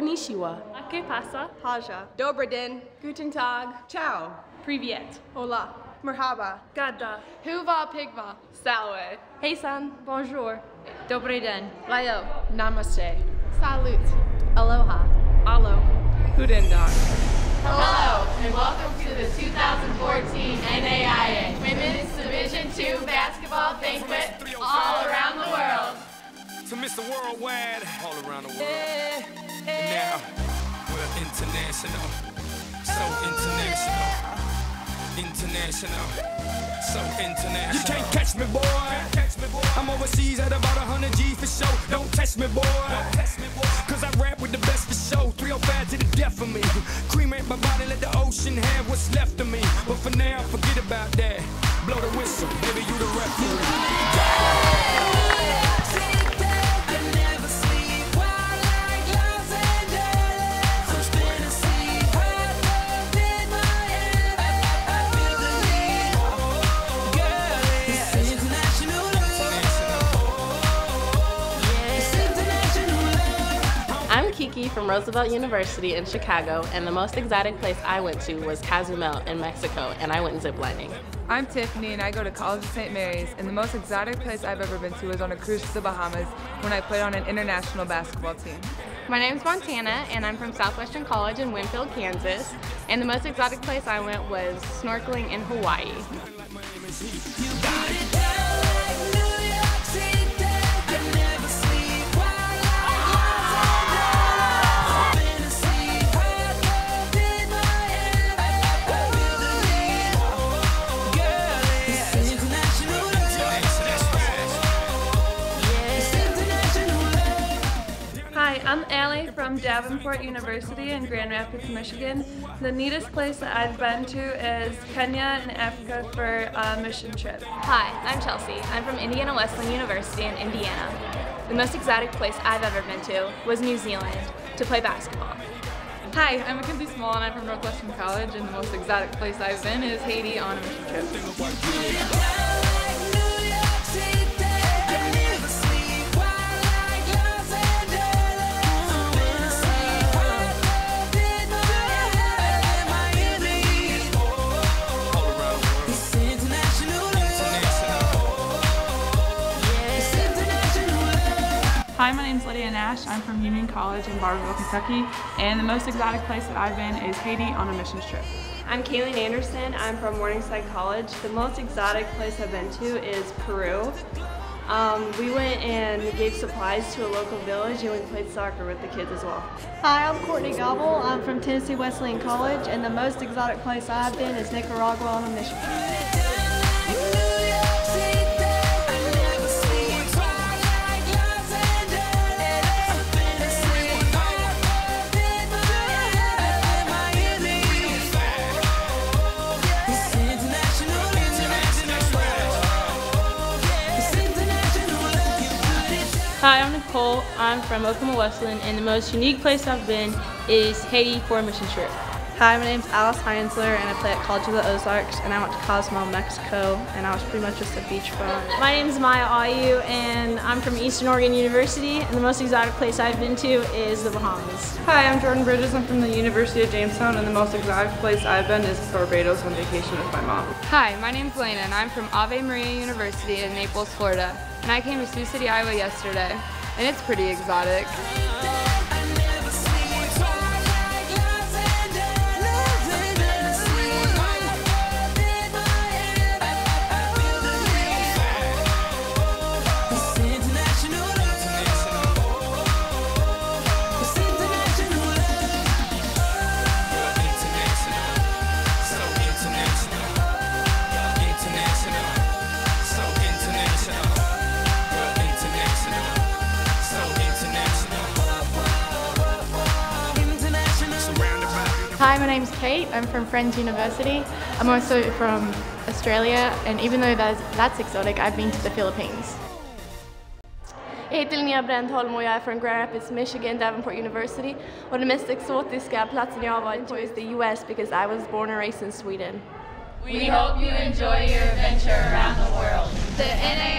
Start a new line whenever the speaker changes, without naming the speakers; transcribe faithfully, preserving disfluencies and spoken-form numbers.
Konnichiwa.
¿Qué pasa?
Haja.
Dobry den.
Guten Tag.
Ciao.
Privyet.
Hola. Merhaba.
Gada.
Huva pigva.
Salve.
Hey son.
Bonjour.
Dobry den.
Layo. Namaste.
Salut.
Aloha.
Alo. Guten Tag.
Hello, and welcome to the two thousand fourteen N A I A Women's Division two Basketball Banquet all around the world.
To Mister Worldwide, all around the world. And now, we're international, so international, international, so international. You can't catch me, boy. I'm overseas at about one hundred G for show. Don't test me, boy. Cause I rap with the best for show. three oh five to the death of me. Cremate my body, let the ocean have what's left of me. But for now, forget about that. Blow the whistle, baby, you the referee.
I'm Kiki from Roosevelt University in Chicago, and the most exotic place I went to was Cozumel in Mexico, and I went ziplining.
I'm Tiffany, and I go to College of Saint Mary's, and the most exotic place I've ever been to was on a cruise to the Bahamas when I played on an international basketball team.
My name's Montana, and I'm from Southwestern College in Winfield, Kansas, and the most exotic place I went was snorkeling in Hawaii.
Hi, I'm Allie from Davenport University in Grand Rapids, Michigan. The neatest place that I've been to is Kenya in Africa for a mission trip.
Hi, I'm Chelsea. I'm from Indiana Wesleyan University in Indiana. The most exotic place I've ever been to was New Zealand to play basketball.
Hi, I'm Mackenzie Small, and I'm from Northwestern College, and the most exotic place I've been is Haiti on a mission trip.
Hi, my name's Lydia Nash. I'm from Union College in Barberville, Kentucky, and the most exotic place that I've been is Haiti on a mission trip.
I'm Kayleen Anderson. I'm from Morningside College. The most exotic place I've been to is Peru. Um, we went and gave supplies to a local village, and we played soccer with the kids as well.
Hi, I'm Courtney Gobble. I'm from Tennessee Wesleyan College, and the most exotic place I've been is Nicaragua on a mission trip.
Hi, I'm Nicole. I'm from Oklahoma Wesleyan, and the most unique place I've been is Haiti for a mission trip.
Hi, my name's Alice Heinzler, and I play at College of the Ozarks, and I went to Cozumel, Mexico, and I was pretty much just a beach bum.
My name's Maya Ayu, and I'm from Eastern Oregon University, and the most exotic place I've been to is the Bahamas.
Hi, I'm Jordan Bridges. I'm from the University of Jamestown, and the most exotic place I've been is Barbados on vacation with my mom.
Hi, my name's Lena, and I'm from Ave Maria University in Naples, Florida, and I came to Sioux City, Iowa yesterday, and it's pretty exotic.
Hi, my name's Kate. I'm from Friends University. I'm also from Australia, and even though that's, that's exotic, I've been to the Philippines.
Jag heter Linnea Brändholm och jag är från Grand Rapids, Michigan, Davenport University. Och den mest exotiska platsen jag har varit på is the U S because I was born and raised in Sweden.
We hope you enjoy your adventure around the world. The N A